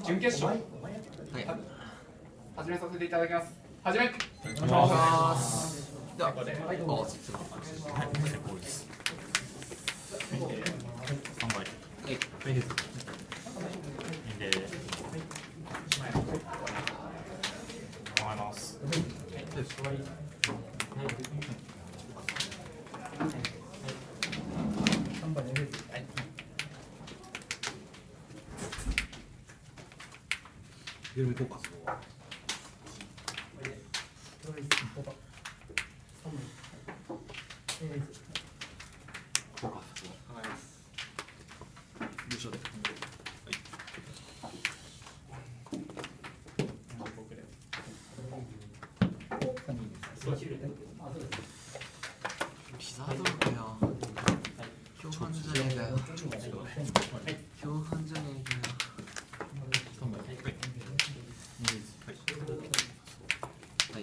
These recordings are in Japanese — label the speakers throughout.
Speaker 1: 準決勝、始めさせていただきます。始め。お願いします。では、
Speaker 2: 緩めとこうか。
Speaker 3: ピザドルかよ。共犯じゃねえかよ。共犯じゃねえかよ。はい。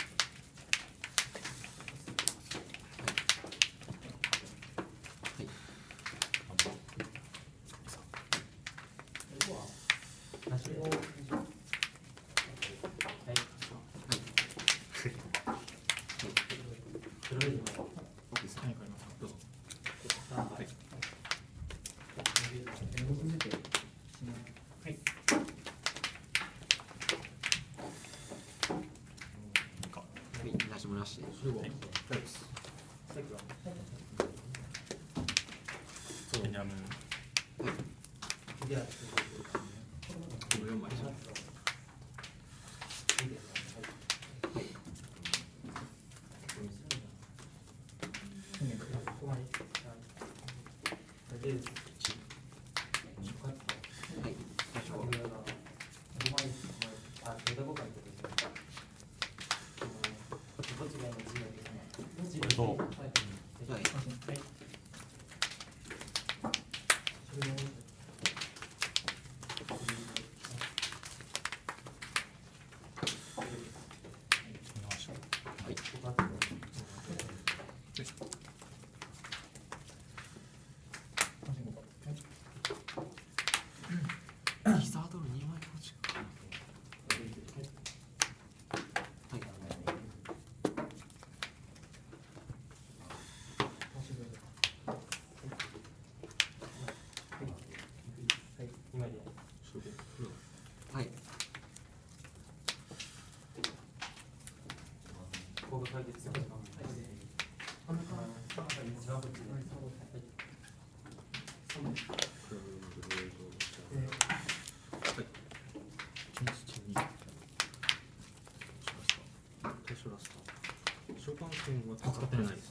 Speaker 3: ピザドル2枚落ちか。はい。
Speaker 2: 召喚権は使ってないです。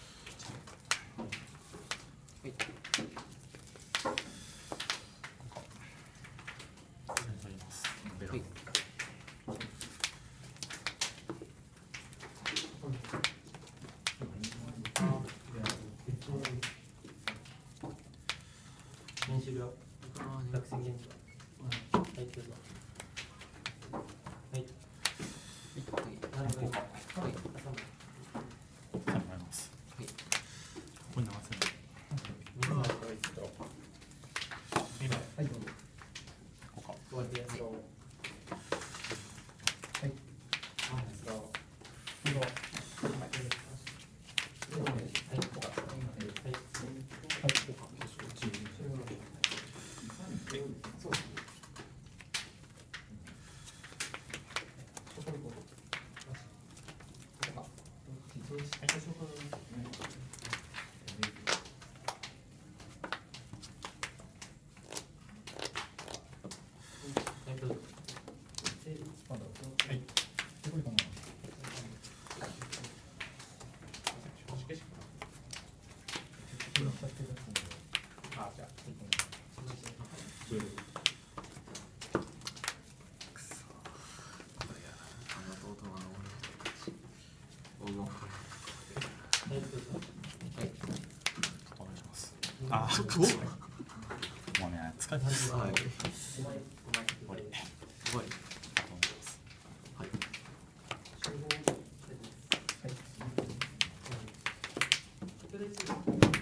Speaker 4: ああ、もうね、疲れたです。はい。終わり。
Speaker 3: 終わり。はい。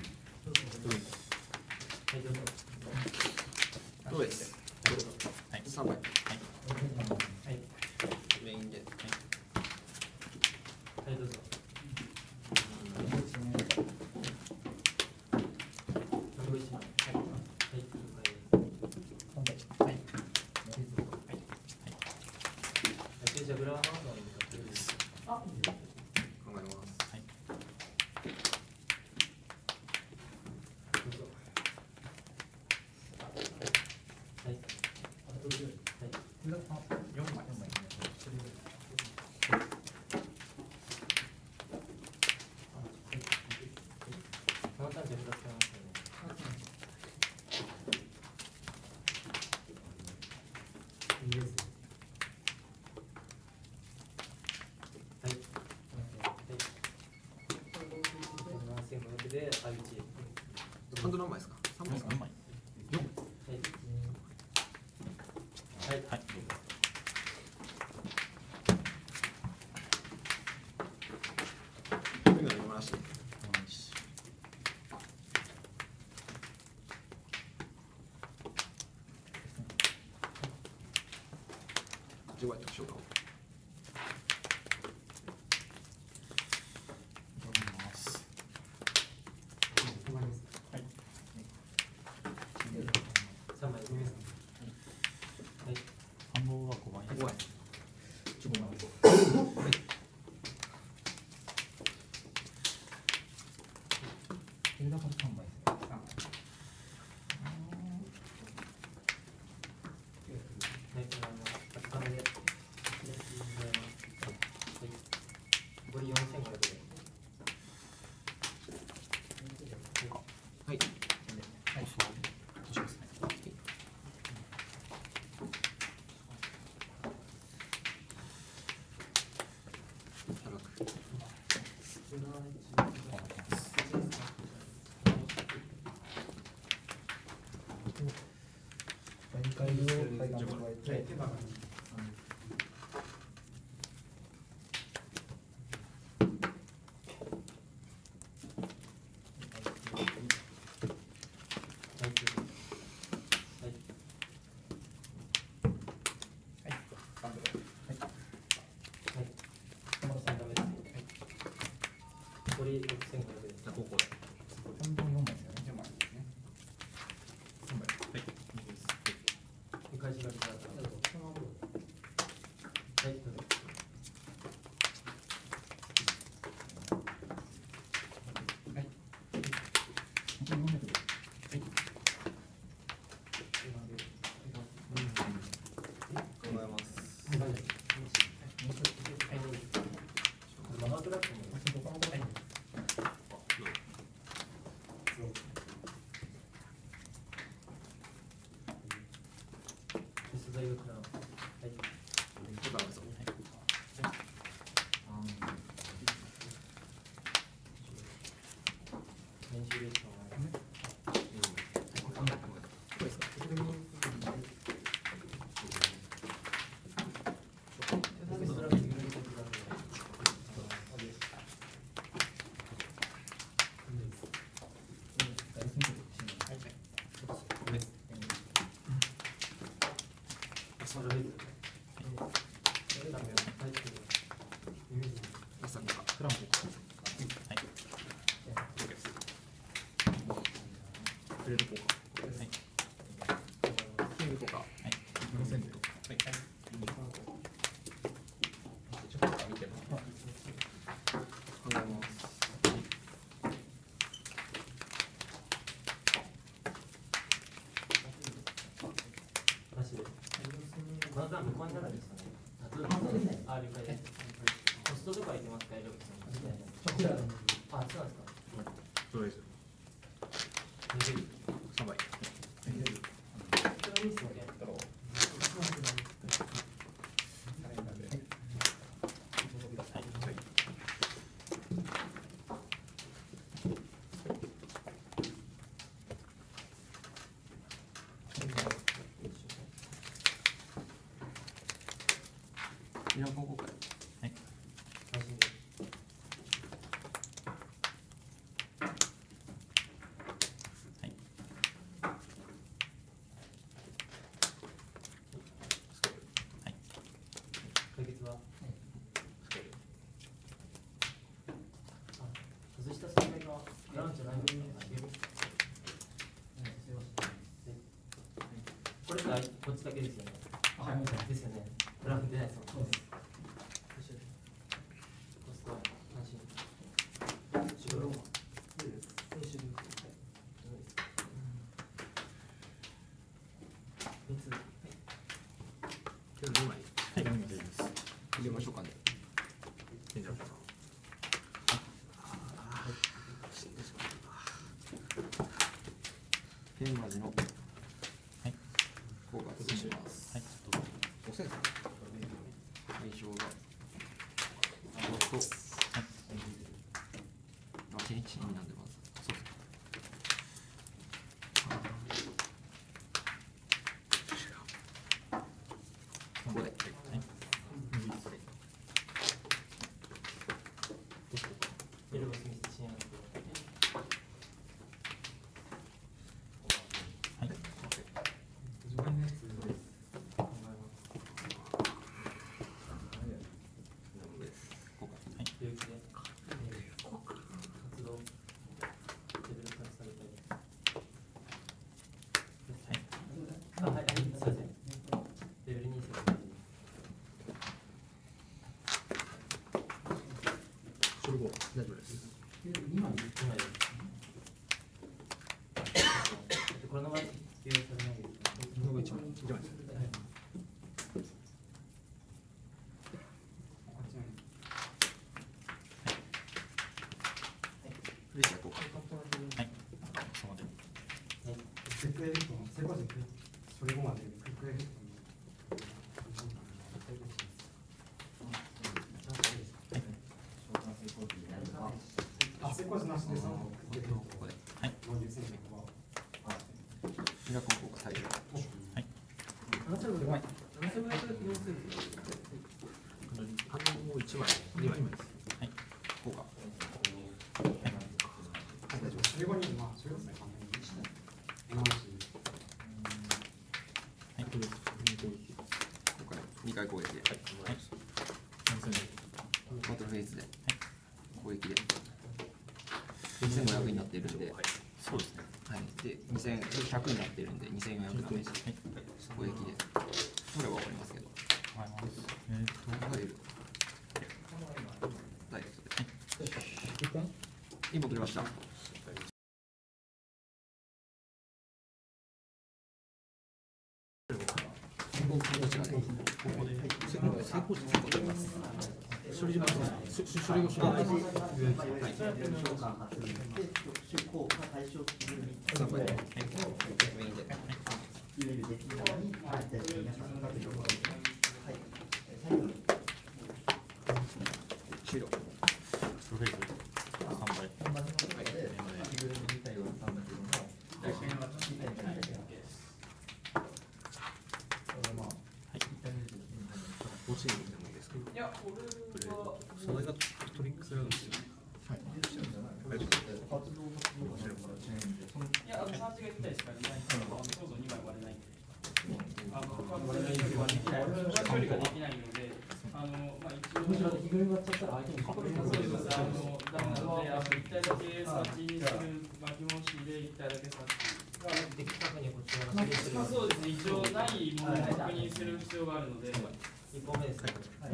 Speaker 3: どうです。
Speaker 4: はい。
Speaker 3: ハンド何枚ですか？3枚ですか
Speaker 4: 3枚。
Speaker 3: ？4。
Speaker 4: はい。
Speaker 3: 今の今らしい。15やってみましょうか。
Speaker 4: 反応は5枚。
Speaker 3: 5枚。はい。プレート効果。はい。キングとか。はい。4セント。はい。ちょっと見てます。考えます。
Speaker 5: まずは向こうになるんですかね。あ、了解です。ホストとか行きますか、エロキさん。あ、そうなんですか。
Speaker 2: そうです。3枚。
Speaker 3: いや、ここかい。
Speaker 4: はい。
Speaker 5: 解決は外した存在がグラウンドじゃないのかな。これがこっちだけですよね。ですよね。グラフ出ないですもん。そうです。コストは安心。
Speaker 3: 今日2枚
Speaker 4: はい、大丈夫です。
Speaker 3: 入れましょうかね。
Speaker 2: いいんじゃないかな。
Speaker 3: ペンマジの
Speaker 4: はい。
Speaker 3: 効果崩します。
Speaker 4: はい、どうぞ。
Speaker 3: 5セント。対象が5と、1日になんでます。そうです。
Speaker 5: あ、はい、すみません。レベル2ですよ。
Speaker 2: それ後大丈夫です。
Speaker 5: 2枚です。このまま使用されないですか。
Speaker 2: この1枚です。
Speaker 3: フレッシャー効果。
Speaker 4: はい。そので。
Speaker 6: セクエフェクトのセコゼクそれ後までクイックエフェクトのセコゼなしでその
Speaker 3: ここで。
Speaker 4: はい。
Speaker 3: ミラコン効果最良。
Speaker 4: はい。
Speaker 2: 反応を1枚、2枚です。
Speaker 4: はい。
Speaker 3: 効果。
Speaker 6: それ後にまあそれですね完全に
Speaker 4: はい。
Speaker 3: 効果で2回攻撃で。
Speaker 4: はい。
Speaker 3: バトルフェイズで。攻撃で。2500になっているんで。
Speaker 4: そうですね。
Speaker 3: はい。で、2100になっているんで、2400ダメージ。攻撃で。これは終わりますけど。
Speaker 4: はい。
Speaker 3: 入る。ダイレクトで。インボ取りました。こちらで。
Speaker 2: 成功値取ります。処理時間処理後処理後。
Speaker 3: 3倍で。メインで。終了。
Speaker 4: プロフェイズ3倍。
Speaker 2: 落ちにでもいいですか。
Speaker 1: いや、俺は
Speaker 2: それがトリックスなんですよ。はい。大丈夫です。
Speaker 1: いや、サーチが1体しかいないから、そうそう2枚割れないんで。割れない処理はできない。処理ができないので、まあ一応
Speaker 5: むしろ日暮割っちゃったら相手に
Speaker 1: そうです。ダメなので、1体だけサーチにする巻き戻しで1体だけサーチ。
Speaker 5: 的確にこちらが指令する。
Speaker 1: そうですね。一応ないものを確認する必要があるので、
Speaker 5: 1本目ですね。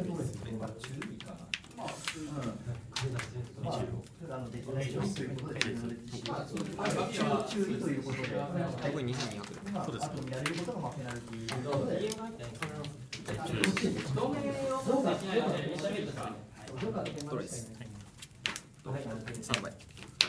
Speaker 1: まあ普通に。
Speaker 6: 注意ということで、
Speaker 3: 残り2200。
Speaker 4: そうです。
Speaker 6: やれることがまあペナルティーということで、
Speaker 1: 同盟をそうできないので、一緒にですか。
Speaker 3: ドライです。3倍。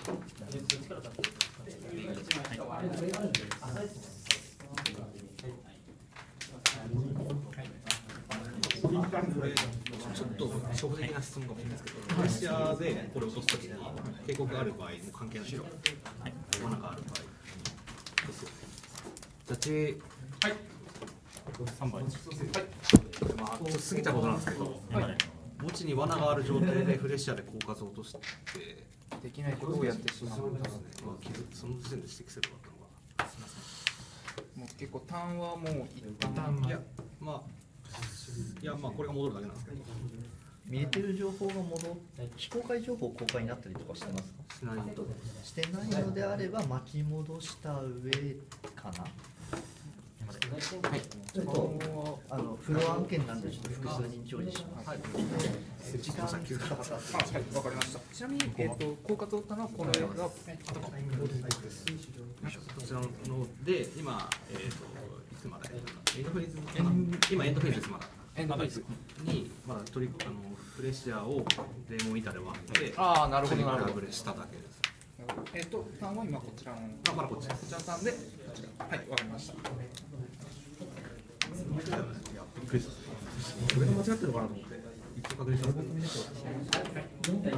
Speaker 2: ちょっと初歩的な質問かもしれないですけど、プレッシャーでこれを落とすときに警告がある場合も関係ないでしょ。罠がある場合ですよね。ジャッジ
Speaker 1: はい。
Speaker 4: 3倍。
Speaker 2: まあちょっと過ぎたことなんですけど、墓地に罠がある状態でフレッシャーで狡猾を落として、
Speaker 3: できないことをやってしまう。
Speaker 2: その時点で指摘すればよかったのが。
Speaker 3: もう結構ターンはもう一旦
Speaker 2: いや、まあこれが戻るだけなんですけど、
Speaker 7: 見えてる情報が非公開情報公開になったりとかしてますか？
Speaker 2: しないと。
Speaker 7: してないのであれば巻き戻した上かな。ちょっとフロア案件なんでちょっと複数人調理します。時間使った方。
Speaker 3: はい、わかりました。ちなみに狡猾を打ったのはこれが
Speaker 2: こちらので今いつまでエンドフェーズ今エンドフェーズですまだ。
Speaker 3: エンドフェーズ
Speaker 2: にまだプレッシャーをデモ板で割って
Speaker 3: ああ、なるほどなるほど。
Speaker 2: ブレしただけです。
Speaker 3: ターンは今こちらの
Speaker 2: まだこっちです。
Speaker 3: こちらさんでこちら。はい、わかりました。
Speaker 2: びっくりした。これが間違ってるのかなと思って一応確認したんですけど。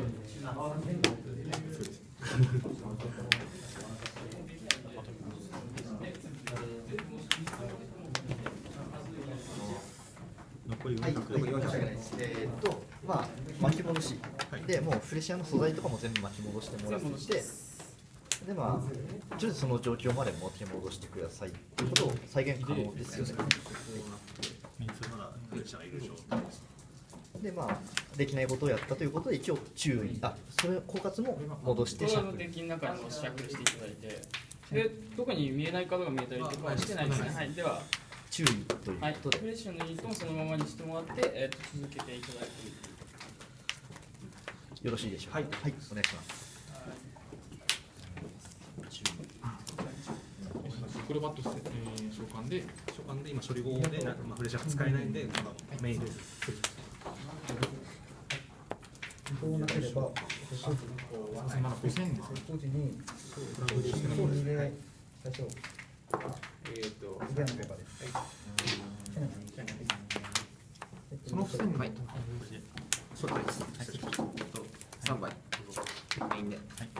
Speaker 2: 残り
Speaker 7: はい、残り400です。まあ巻き戻しでもうフレッシャーの素材とかも全部巻き戻してもらって、でまあとりあえずその状況まで巻き戻してくださいということを再現可能ですよね。
Speaker 2: まだプレッシャーがいる状態です。
Speaker 7: でまあできないことをやったということで一応注意、それ狡猾も戻して
Speaker 1: こ
Speaker 7: シャッフル。
Speaker 1: のデッキの中にシャッフルしていただいて、 で特に見えないカードが見えたりとかはしてないですね。はい、では、
Speaker 7: 注意という
Speaker 1: はい、
Speaker 7: ことで、
Speaker 1: フレッシュのユニットもそのままにしてもらって、続けていただく。
Speaker 7: よろしいでしょうか。はい、お願いします。
Speaker 2: フルバットして、召喚で今処理後でなんかフレッシャーが使えないんで、メインです。
Speaker 6: どうなければ、
Speaker 4: まだ5000円ですね。
Speaker 6: 当時に、で最初、次のペーパーです。
Speaker 4: その付箋に、
Speaker 3: はいそうです3枚メインで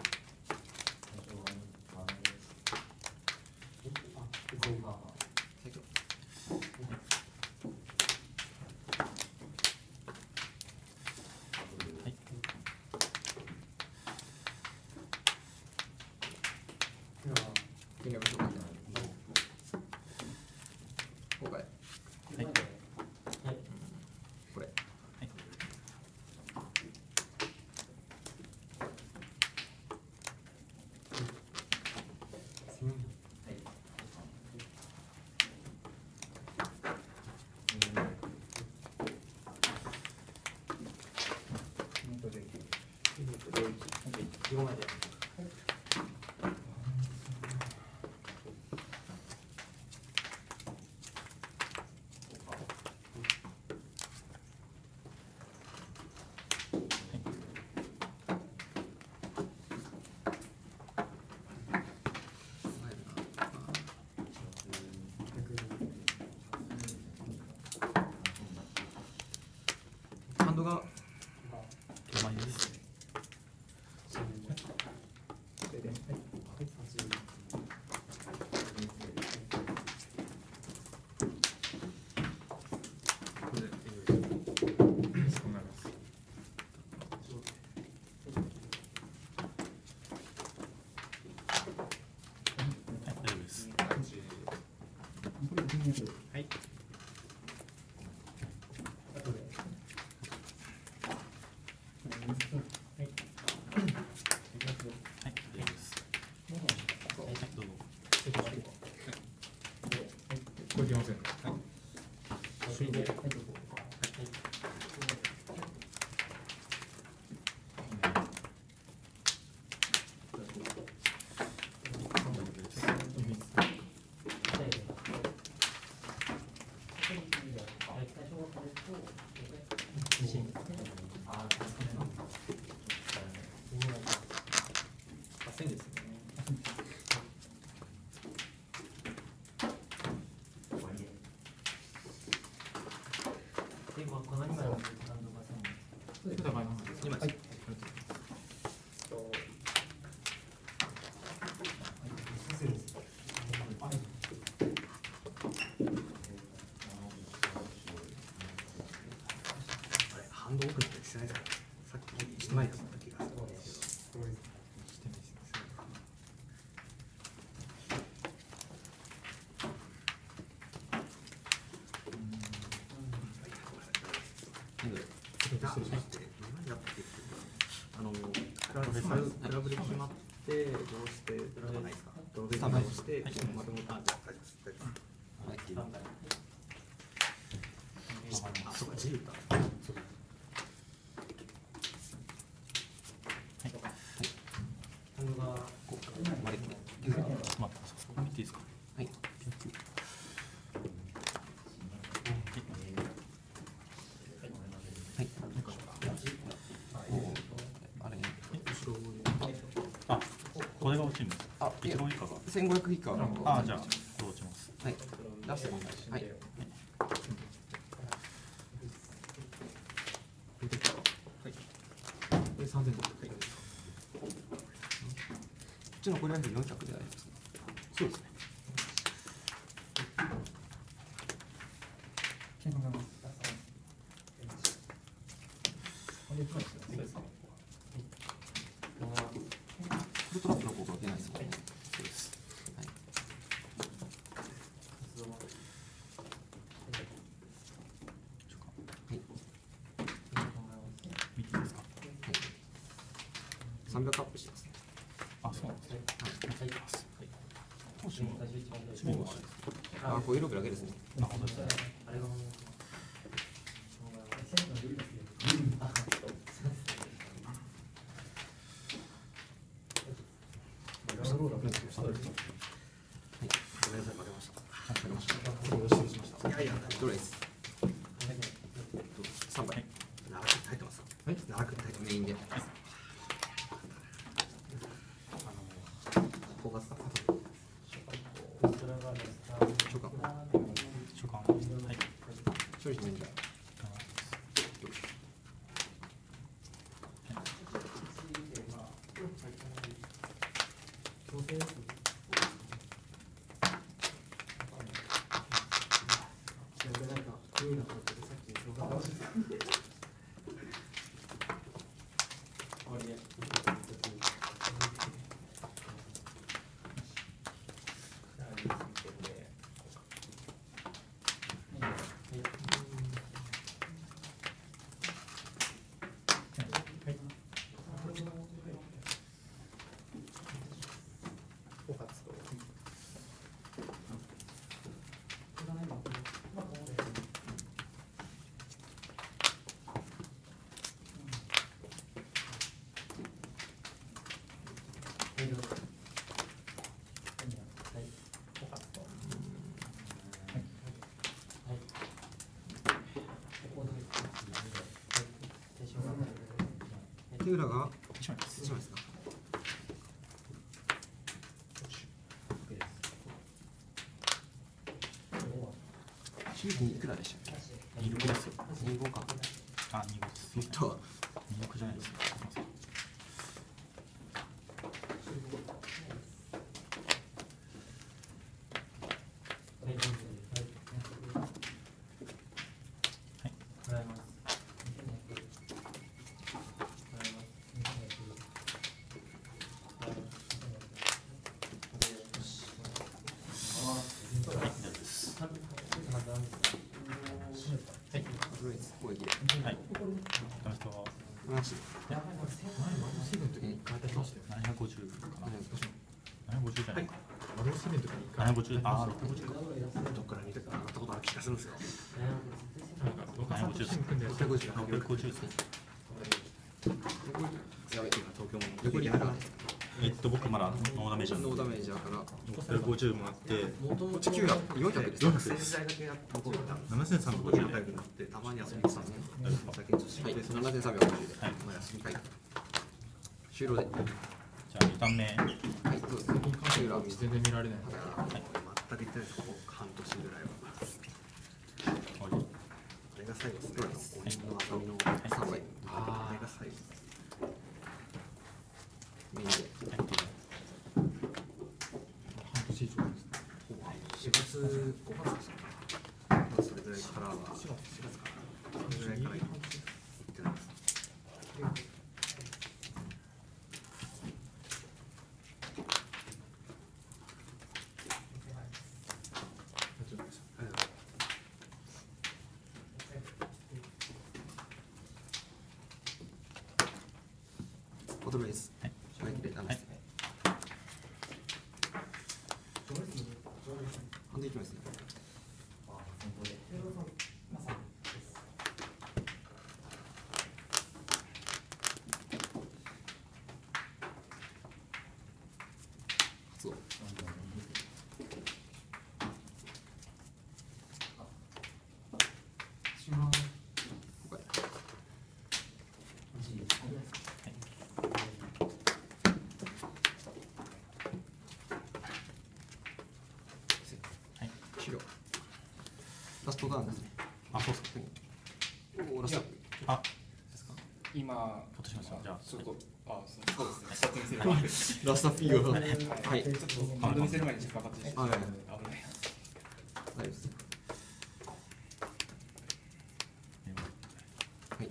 Speaker 3: 金額紹介今回これ
Speaker 5: 15枚で。
Speaker 3: ハンドが
Speaker 4: 手前です。大丈夫です。はい。はい、大丈夫です。はい、どうぞ。
Speaker 2: これいけません。8000ですね。
Speaker 5: で、この2枚を
Speaker 2: 2枚。はい。ハンドオープンってしてないですか。さっきしてないやつだった気がするんですけど。してないですね。失礼しまして、何だったっけ。クラブで決まってどうしてドラマないですか。ドローで倒してまとめた。大丈夫です。大丈夫です。あ、そうか、自由か。
Speaker 5: ハンドが
Speaker 3: 割り切
Speaker 4: 待ってください。見ていいですか。
Speaker 3: はいはいあれ
Speaker 4: あ、これが落ちるんです。
Speaker 3: あいや
Speaker 4: 一番以下が。
Speaker 3: 1500以下
Speaker 4: あ、じゃあ、どう落ちます。
Speaker 3: はいラストはい
Speaker 2: で3000です。
Speaker 3: こっちのこれは400でありますか。
Speaker 2: そうですね。
Speaker 3: フルトラップの効果は出ないですもんね。そうです。はいはい
Speaker 4: 見ていいですか。
Speaker 3: 300アップしてますね。
Speaker 4: あ、そうなんですね。
Speaker 3: はい
Speaker 4: はい。
Speaker 2: あ、こういうログだけですね。
Speaker 4: あ、本当ですね。
Speaker 5: あれがもう
Speaker 2: いやいや、どれです。3倍。長く入ってます。長く入ってメインで。ここがさ、召喚。
Speaker 4: 召喚。はい。
Speaker 2: 処理してメインだ。手裏が
Speaker 4: 1枚です。
Speaker 2: 1枚ですか。12いくらでしたっけ
Speaker 4: 26ですよ。
Speaker 2: ?25 か。
Speaker 4: あ、25です。
Speaker 2: もっと
Speaker 4: 26じゃないですよ。すいません。
Speaker 2: とりあえず攻撃で。
Speaker 4: はい。この人は
Speaker 2: なし。
Speaker 4: 750かな。750じゃないか。
Speaker 6: マルセメントに
Speaker 4: 750、ああ、650か。
Speaker 2: どっから見たか上がったことある気がするんですよ。
Speaker 4: 750です。
Speaker 2: 650か。
Speaker 4: 650ですね。
Speaker 2: やべ、今東京も横にあるわ。
Speaker 4: 僕まだノーダメージなんで。
Speaker 2: ノーダメージだから。
Speaker 4: 50もあって、
Speaker 2: 地球が400です。
Speaker 4: 400です
Speaker 2: 洗剤だけやったことが
Speaker 4: 7350で。
Speaker 2: タイプになってたまに遊びに来たんですね。先にはい、7350で。
Speaker 4: はい。
Speaker 2: まあ休み会。終了で。
Speaker 4: じゃあ2ターン目。
Speaker 2: はい、どうですか。終了。
Speaker 6: 全然見られない。
Speaker 2: 全く言ってないです。ここ半年ぐらいは。
Speaker 4: 終わり。
Speaker 2: これが最後ストレス。鬼の遊びの3倍。これが最後。メインで。
Speaker 6: 半年以上ですね。
Speaker 2: 4月、5月ですか。まあそれぐらいからは。4月かな。それぐらいから行ってないです。オドレイズ。はい。で、なんです。ハンドいきますね。発動。ここへ。
Speaker 4: はい。
Speaker 2: 終了。ラストターンですね。
Speaker 4: あ、そうっすか。
Speaker 2: おお、ラスト。
Speaker 4: あ、ですか。
Speaker 8: 今、
Speaker 4: ほっとしました。じゃあ、
Speaker 8: ちょっと、そうですね、スタッツ見せる前に、
Speaker 2: ラストピーを。はい。
Speaker 8: バンド見せる前にちょっとかかってしまって、
Speaker 2: はい。
Speaker 8: 危ない。
Speaker 2: 大丈夫です。はい。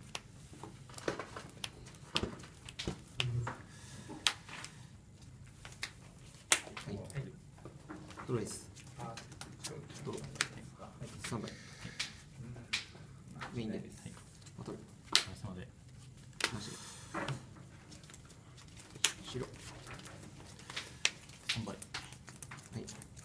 Speaker 2: はい。ドライス。ドロー。3枚。メインで。バトル。
Speaker 4: ですので、
Speaker 2: なし。白。
Speaker 4: 3倍。
Speaker 2: はい。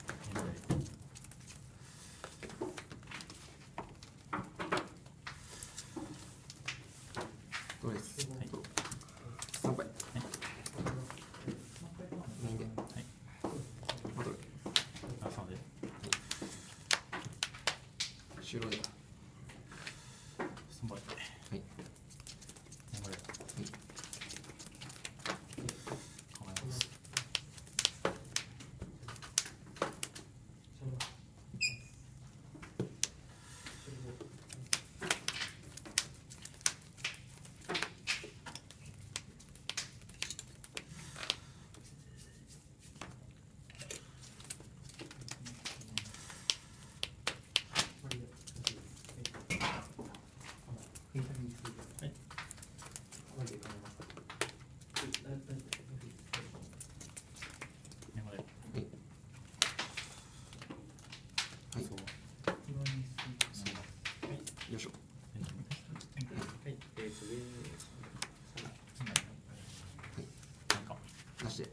Speaker 3: 終了で。
Speaker 4: 3倍。
Speaker 3: はい。
Speaker 4: これ。
Speaker 3: はい。
Speaker 4: 構えます。
Speaker 3: はい。
Speaker 4: そう。
Speaker 3: よいしょ。
Speaker 6: はい、
Speaker 4: なんか。
Speaker 3: 出して。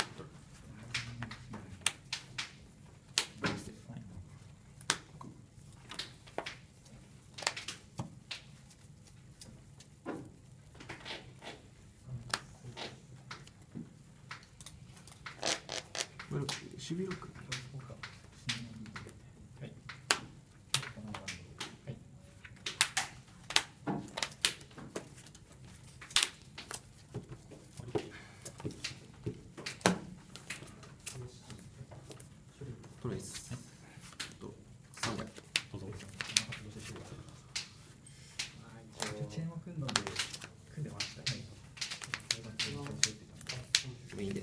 Speaker 3: これ守備力。トレース。3倍。
Speaker 4: どうぞ。
Speaker 6: チェーンを組んだんで組んでましたね。
Speaker 3: メインで。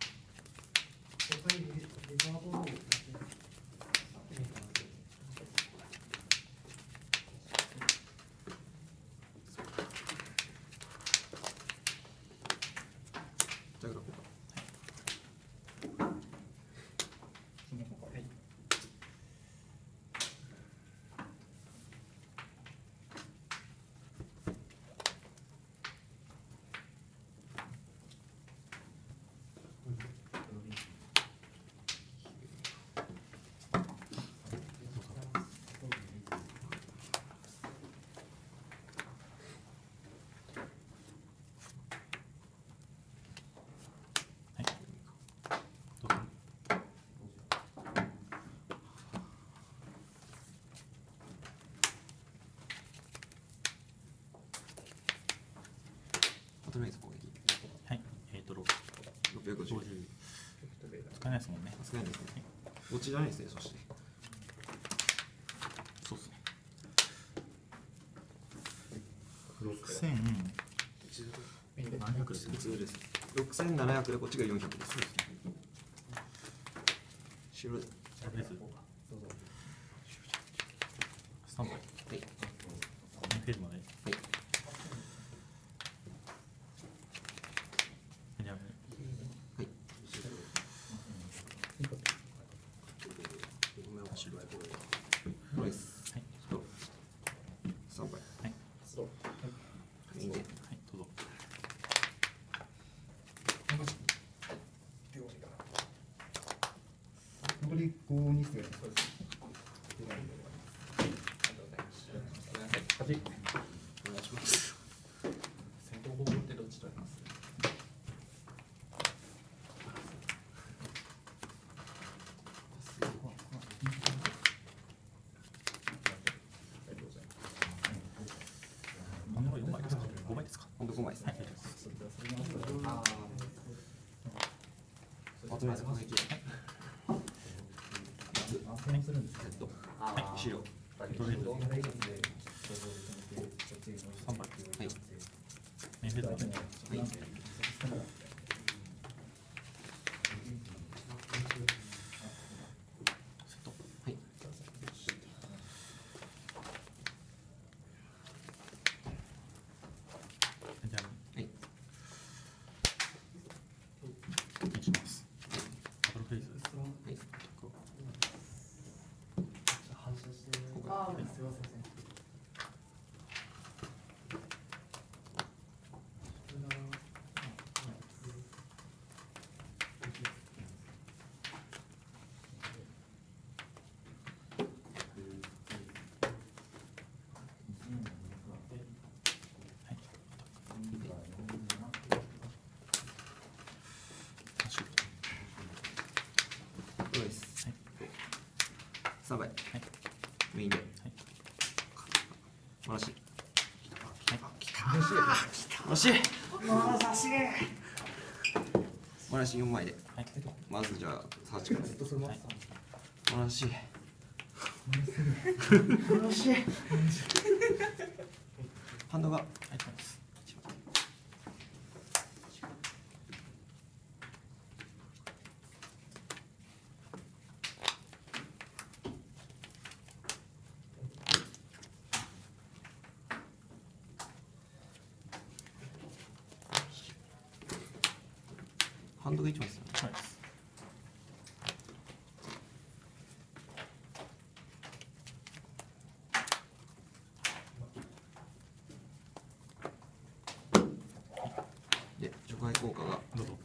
Speaker 3: じゃあ、
Speaker 6: はい。
Speaker 3: とりあえず攻撃。
Speaker 4: はい。
Speaker 3: 650。
Speaker 4: 50。使えないですもんね。
Speaker 3: 少ないですね。落ちじゃないですね、そして。
Speaker 4: そうですね。
Speaker 3: 普通です。6700でこっちが400です。白で。
Speaker 4: とりあえずスタンバイ。
Speaker 3: はい。
Speaker 4: フェーズまで。
Speaker 3: はい。
Speaker 4: じゃあ
Speaker 3: はい。これです。
Speaker 4: はい。
Speaker 3: と3倍。
Speaker 4: はい。
Speaker 3: いいね。
Speaker 4: はい、どうぞ。
Speaker 6: 残り5にしてください。8。
Speaker 3: お願いします。
Speaker 2: 先行後攻ってどっち取ります？
Speaker 4: 本当は4倍ですか？5倍ですか？
Speaker 3: 本当5枚です
Speaker 4: はい、
Speaker 3: ね。
Speaker 4: 大丈夫です。
Speaker 3: とりあえず攻撃。はい。資料。
Speaker 4: とりあえず3倍。
Speaker 3: はい。
Speaker 4: メインフェーズまで。
Speaker 3: はい。
Speaker 4: セット。
Speaker 3: はい。
Speaker 4: じゃあ、
Speaker 3: はい。
Speaker 4: にします。バトルフェーズ。
Speaker 3: はい。これです。
Speaker 4: はい。
Speaker 3: 3倍。
Speaker 4: はい。
Speaker 3: メインで。
Speaker 4: はい。
Speaker 2: マラシ
Speaker 4: 惜しい。
Speaker 2: マラシ4枚で、
Speaker 4: はい。
Speaker 2: まずじゃあ8からマラシハンドが
Speaker 4: はい。
Speaker 2: ハンドが1枚ですよね。
Speaker 4: はい。
Speaker 2: で除外効果が
Speaker 4: どうぞ。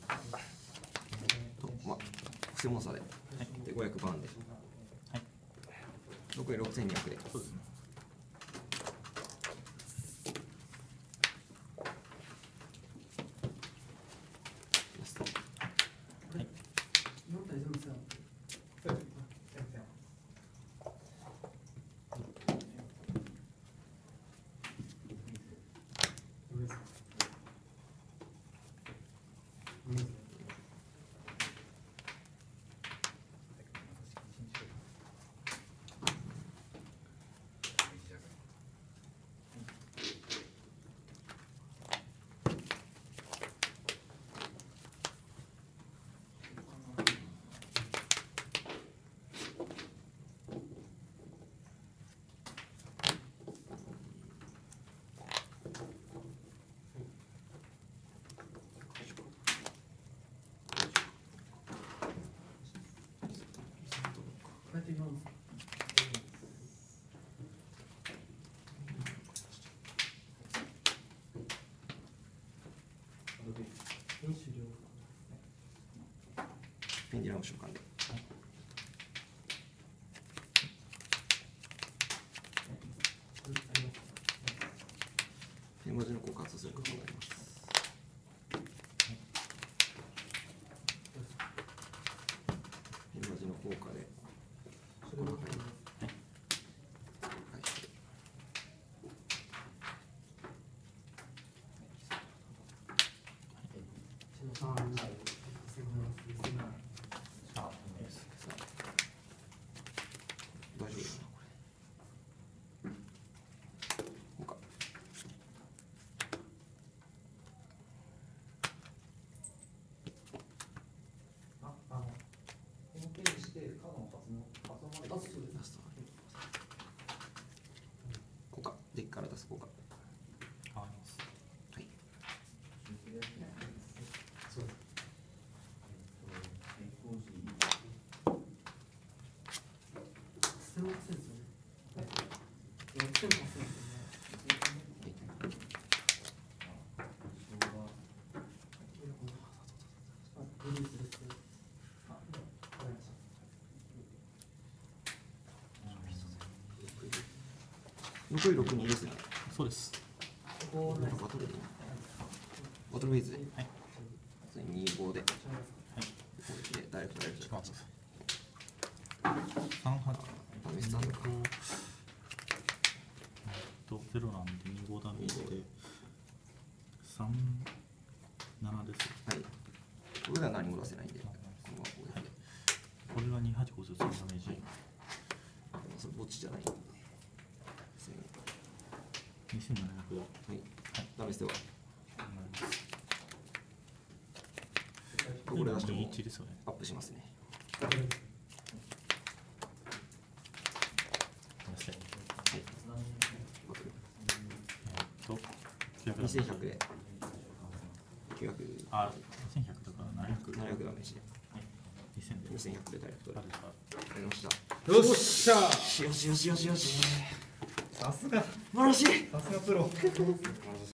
Speaker 2: 伏せモンスターで、で500バーンで、
Speaker 4: はい。
Speaker 2: 残り6200で、
Speaker 4: そうですね。
Speaker 2: ラスト
Speaker 4: はい。
Speaker 2: ペンディラム召喚で、ペン文字の効果発動することになります。ペン文字の効果でこの中に返して大丈夫ですかこれ。効果。ラスト効果。デッキから出す効果。
Speaker 4: 変わります。
Speaker 2: はい。残り6人ですね。
Speaker 4: そうです。
Speaker 2: バトルでいいな。バトルフェイズで。
Speaker 4: はい。
Speaker 2: それに25で。
Speaker 4: はい。
Speaker 2: 攻撃でダイレクトダイレクト。
Speaker 4: 3発。
Speaker 2: ダメスタートか。
Speaker 4: ゼロなんで25ダメージで37です。
Speaker 2: はい。これでは何も出せないんで、このまま攻撃で。
Speaker 4: これが285ずつのダメージ。
Speaker 2: それ墓地じゃない。
Speaker 4: 2700。
Speaker 2: はい。ダメスでは。これ出しても
Speaker 4: 21ですよね。
Speaker 2: アップしますね。はい。バトル。2100で。900。
Speaker 4: あ、2100だから700。
Speaker 2: 700ダメージで。
Speaker 4: 2000で。
Speaker 2: 2100でダイレクトで。やりました。
Speaker 6: よっしゃ
Speaker 2: よしよしよしよし。
Speaker 6: さすが
Speaker 2: マラシ
Speaker 6: さすがプロ